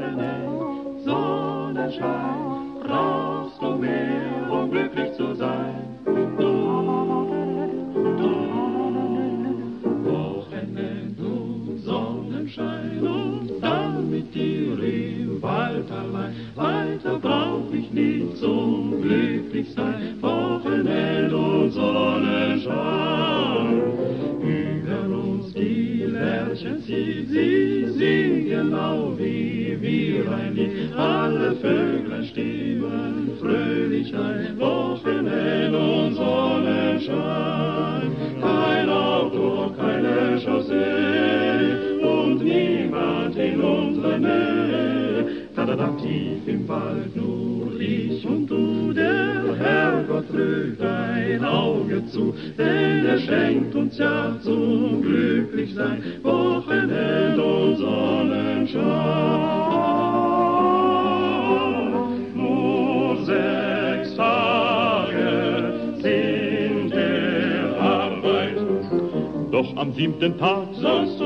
Wochenende, Sonnenschein, brauchst du mehr, um glücklich zu sein. Wochenende und Sonnenschein und dann mit dir im Wald allein. Weiter brauch ich nicht zum glücklich sein. Wochenende und Sonnenschein. Über uns die Lerchen zieht, sie singen genau wie wir ein Lied. Alle Vöglein stimmen fröhlich ein. Wochenende und Sonnenschein. Kein Auto, keine Chaussee und niemand in unserer Nähe. Da, tief im Wald nur ich und du, der Herrgott drückt ein Auge zu, denn er schenkt uns ja zum Glücklichsein Wochenende und Sonnenschein. Nur 6 Tage sind der Arbeit, doch am 7. Tag sollst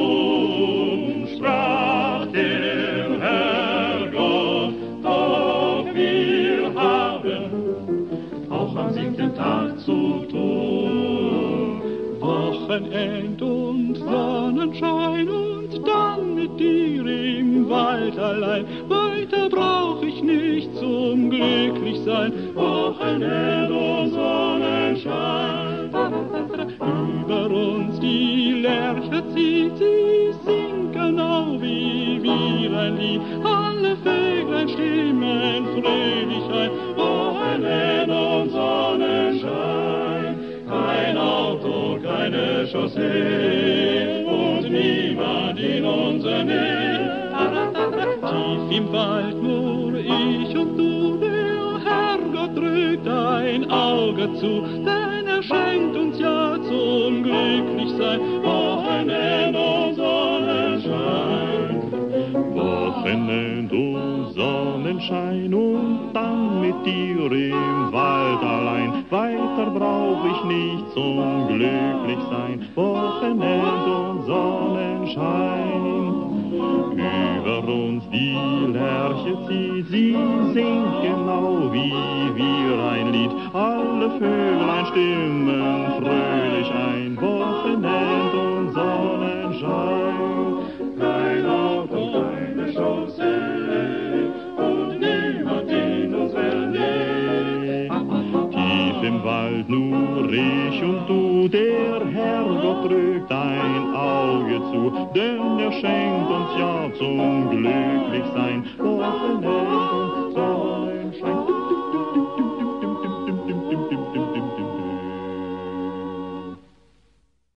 du, sprach der Herrgott, doch wir haben auch am 7. Tag zu tun. Wochenend und Sonnenschein und dann mit dir im Wald allein. Weiter brauch ich nicht zum Glücklichsein. Wochenend und Sonnenschein. Über uns die Lerche zieht, sie singt genau wie wir ein Lied. Alle Vöglein stimmen fröhlich ein. Wochenende und Sonnenschein. Kein Auto, keine Chaussee und niemand in unserer Nähe. Tief im Wald nur ich und du, der Herrgott drückt ein Auge zu, denn er schenkt uns ja zum Glücklichsein Wochenende und Sonnenschein. Wochenende und Sonnenschein und dann mit dir im Wald allein. Weiter brauch ich nicht zum Glücklichsein Wochenende und Sonnenschein. Über uns die Lerche zieht, sie singt genau wie wir ein Lied. Alle Vöglein stimmen fröhlich ein. Wochenende und Sonnenschein. Kein Auto, keine Chaussee und niemand in unserer Nähe. Tief im Wald nur ich und du, der Herrgott drückt ein Auge zu, denn er schenkt uns ja zum Glück